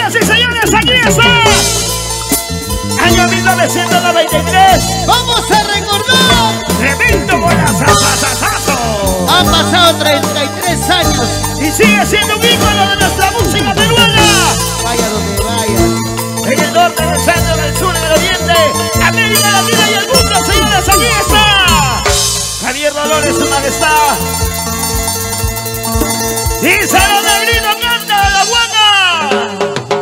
Señoras y señores, aquí está. Año 1993. Vamos a recordar. Tremendo golazazazazo. Han pasado 33 años. Y sigue siendo un ícono de nuestra música peruana. Vaya donde vaya. En el norte, en el centro, en el sur, en el oriente, América Latina y el mundo, señores, aquí está. Javier Dolores, su majestad. Y Salón de Grito canta la guana.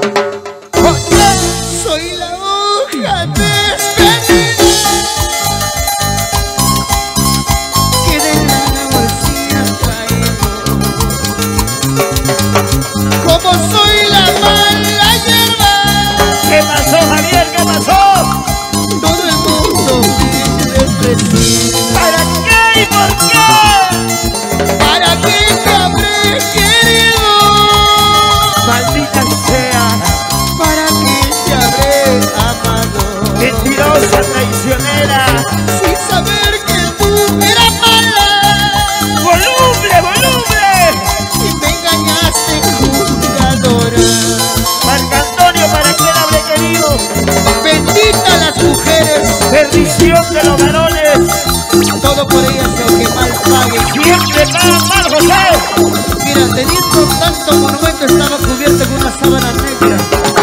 Soy la hoja despedida que de la bolsilla traigo. Como soy la mala hierba. ¿Qué pasó, Javier? ¿Qué pasó? Todo el mundo me despreciaba. ¿Para qué y por qué? ¿Para qué te habré querido? Maldita sea. ¿Para qué te habré amado? Mentirosa, traicionera. Sin saber que tú eras mala. ¡Voluble, voluble! Y me engañaste, jugadora. Marco Antonio, ¿para qué la habré querido? Bendita las mujeres. Perdición de los varones. Todo por ellas aunque mal pague. Siempre pagan mal, José. Mira, teniendo tanto monumento estaba cubierto con una sábana negra.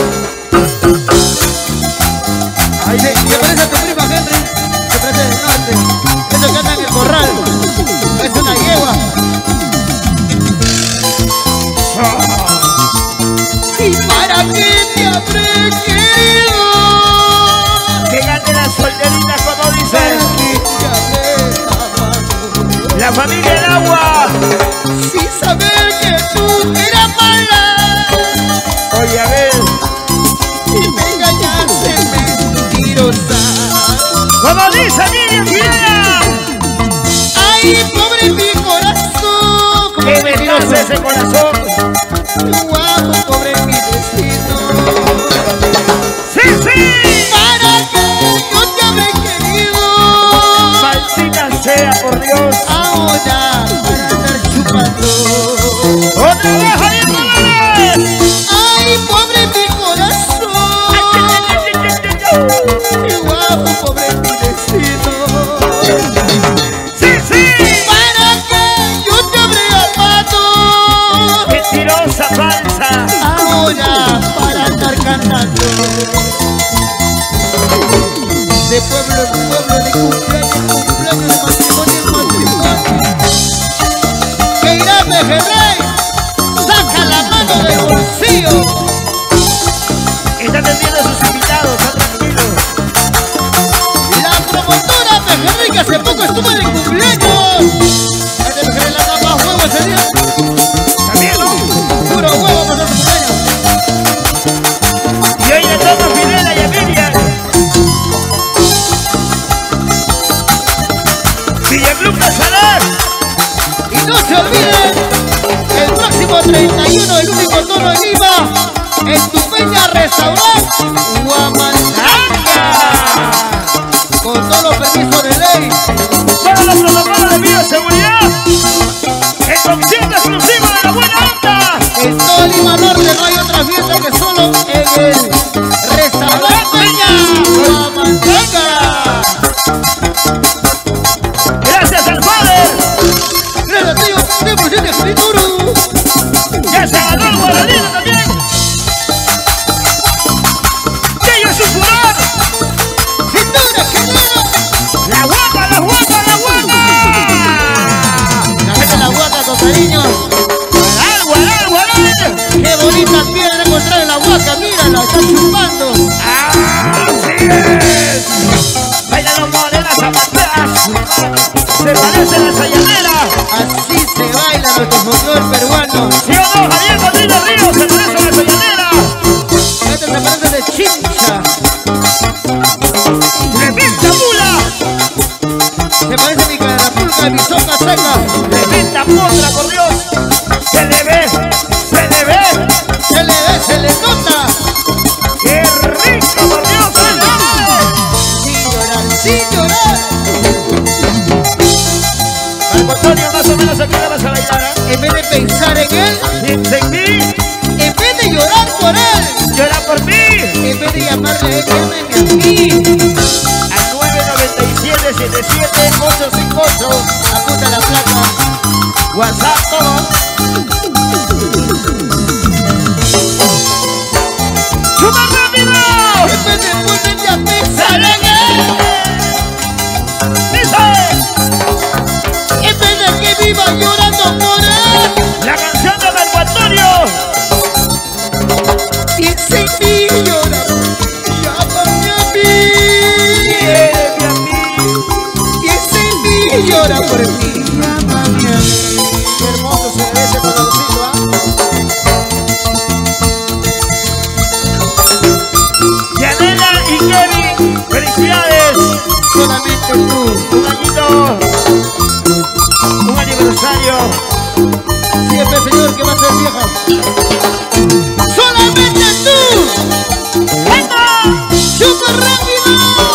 Ay, ¿te parece a tu prima, Henry? ¿Te parece del norte? Eso que anda en el corral. Es una yegua. ¿Y para qué te habré querido? Que gane la solterita, como ¿Para dicen. qué te habré amado? La familia del agua. Sin saber que tú eras mala. Oye, a ver. Y me engañaste, mentirosa. Como dice Miriam Fiera. Ay, pobre mi corazón. Como Qué mentiroso ese corazón. guapo, pobre mi destino. ¡Sí, sí! ¿Para qué yo te habré querido? Maldita sea, por Dios. Ahora para andar chupando. ¡Otra vez, Javier Dolores! Ay, pobre mi corazón. Qué guapo, pobre mi destino. ¡Sí, sí! ¿Para qué yo te habré amado? Mentirosa, falsa. Ahora para andar cantando. De pueblo en pueblo, de cumpleaños en cumpleaños, de matrimonio en matrimonio. Que irá Pejerrey, saca la mano del bolsillo. Está atendiendo a sus invitados, está tranquilo. La promotora Pejerrey que hace poco estuvo en el cumpleaños. Este Pejerrey le da más huevo ese día. También, ¿no? Puro huevo para su cumpleaños. Y hoy le toca a Fidela y a Miriam. Villaclub Nazaret. Y no se olviden, el próximo 31, el único tono en Lima, en tu peña restaurante Huamantanga. Con todos los permisos de ley. Todos los protocolos de bioseguridad. El concierto exclusivo de la buena onda. En todo Lima Norte no hay otra fiesta que solo en el restaurante Peña Huamantanga. Gracias al padre. Relativo de Proyecto Escrituro. Ya se ganó el guaranino también. Que ellos es un furor. Sin duda que no. La guapa, la guapa, la guapa. La gente la guata con cariño. Guaral, guaral, guaral. Qué bonita piedra encontrar en la huaca, mírala, está chupando. Así es. Bailan morenas zapateras. Se parecen a esa llanera. Así se baila nuestro folclore peruano. ¿Sí o no, Javier Rodríguez Ríos? Se parecen a esa llanera. Este se parece de Chincha. ¡Tremenda mula! Se parece a mi carapulca de mi soca seca. ¡Tremenda potra, por Dios! ¡Se le ve! ¡Se le ve! Se le ve, se le nota. ¡Qué rico, por Dios! Sin llorar, sin llorar. Marco Antonio, más o menos aquí le vas a bailar, ¿eh? En vez de pensar en él, Piensa en mí. en vez de llorar por él, por mí. En vez de llamarle a él, llámeme a mí. Al 997-77-858. Apunta la placa. WhatsApp todo. ¡Súper rápido! En vez de ponerte a pensar en él. ¡Dice! En vez de que viva llorando por él. La canción de Marco Antonio. Piensa en mí y llora. Llámame a mí. Quiéreme a mí. Piensa en mí y llora por mí. Llámame a mí. Qué hermoso se ve ese colorcito, ¿ah? Yanela y Kevin, felicidades. Solamente tú. Un añito. Un aniversario. Siempre, Señor, que va a ser vieja. Solamente tú. ¡Venga! ¡Súper rápido!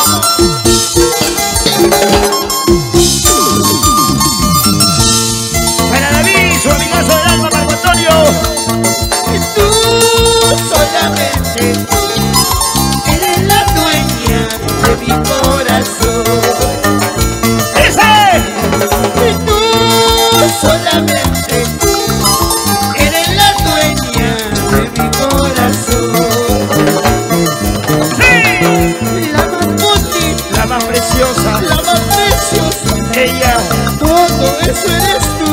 Para David, su amigazo del alma, Marco Antonio. Y tú, solamente tú, eres la dueña de mi corazón. ¡Ese! Y tú, solamente tú, eres la dueña de mi corazón. ¡Sí! La más bonita, La más preciosa. la más preciosa, Ella. todo eso eres tú.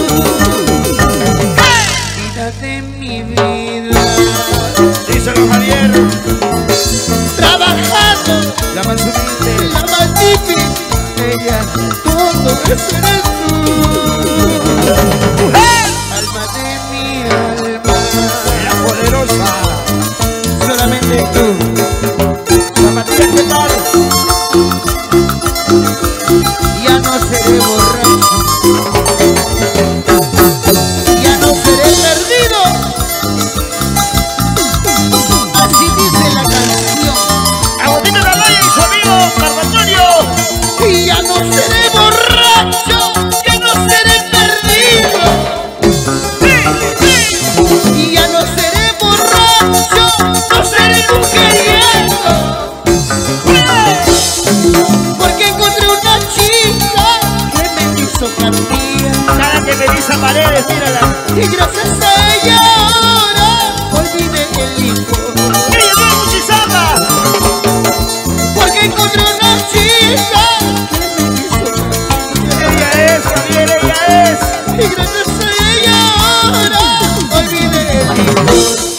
Vida de mi vida, Díselo, Javier. trabajando, La más humilde. la más difícil, ella, todo eso eres tú. ¡Mujer! Alma de mi alma, La poderosa. solamente tú. Zapatillas, ¿qué tal? Ya no seré borracho, ya no seré perdido. Así dice la canción. Agustín Laloya y su amigo Marco Antonio. Y ya no seré borracho, ya no seré perdido. ¡Sí! ¡Sí! Y ya no seré borracho, no seré mujeriego. Porque encontré una chica que me hizo cambiar. Cada que me dice paredes, mírala. Y gracias a ella ahora olvidé el licor. ¡Ella no es Muchizama! Porque encontré una chica que me hizo cambiar. Ella es, Javier, ella es. Y gracias a ella ahora olvidé el licor.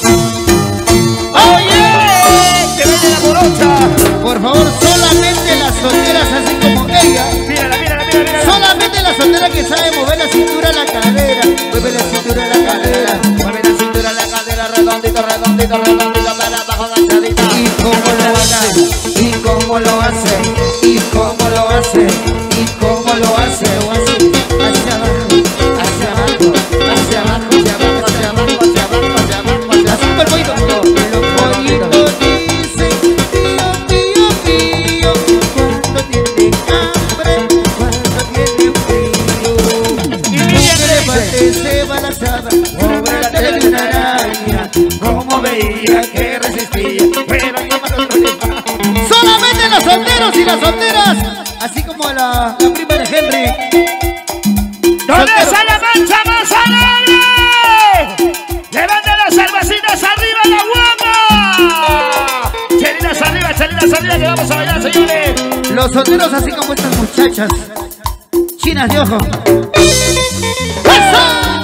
¡Oye! ¡Que viene la morocha! Por favor, solamente las solteras así como ella. Mírala, mírala, mírala, mírala. Solamente la soltera que sabe mover la cintura a la cadera. Mueve la cintura a la cadera. Mueve la cintura, la cadera, redondito, redondito, redondito, para abajo, agachadita. Y cómo lo hace, y cómo lo hace, y cómo lo hace, y cómo lo hace. Hacia abajo, hacia abajo, hacia abajo, hacia abajo, hacia abajo, hacia abajo, hacia abajo, hacia abajo. Súper bonito. Los pollitos dicen, mío, mío, mío, cuando tiene hambre, cuando tiene frío. Y ella me dice, Se balanzaba, pobre la telaraña, como veía que resistía, pero yo me lo solamente los solteros y las solteras, así como la prima de Henry. ¿Dónde está la mancha más alegre? ¡Levanta las cervecitas arriba, la guapa! Chelinas arriba, que vamos a bailar, señores. Los solteros así como estas muchachas, chinas de ojo. ¡Eso!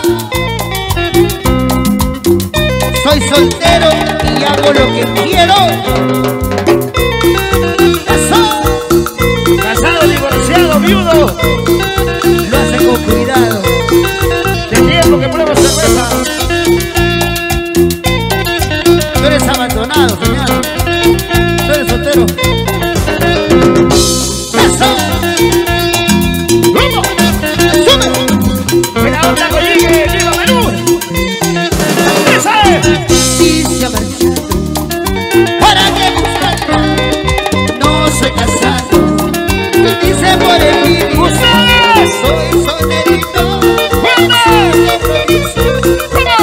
Soy soltero y hago lo que quiero. ¡Eso! Casado, divorciado, viudo. Lo hacen con cuidado. De tiempo que pruebo cerveza. Tú eres abandonado, señor. Tú eres soltero. ¡Eso! ¡Vamos! ¡Sube! ¡Buena onda, Collique! ¡Viva Perú! ¡Esa es! Sí se ha marchado. ¿Para qué buscarla? No soy casado. Me dice por el vídeo. ¡Ustedes! Soy solterito. ¡Fuerte! Sin compromisos.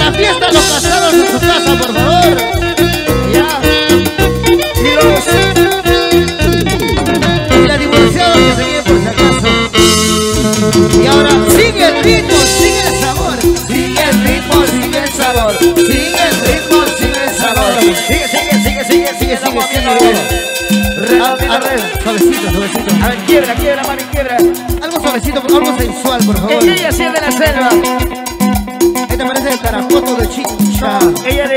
la fiesta los casados en su casa, por favor. Ya. Y la divorciada que se viene por si acaso. Y ahora sigue el ritmo, sigue el sabor. Sigue el ritmo, sigue el sabor. Sigue el ritmo, sigue el sabor. Sigue, suavecito, suavecito. A ver, quiebra, mami, quiebra. Algo suavecito, algo sensual, por favor. Ella sí es de la selva. Esta parece el caracoto de Chicha. Ella de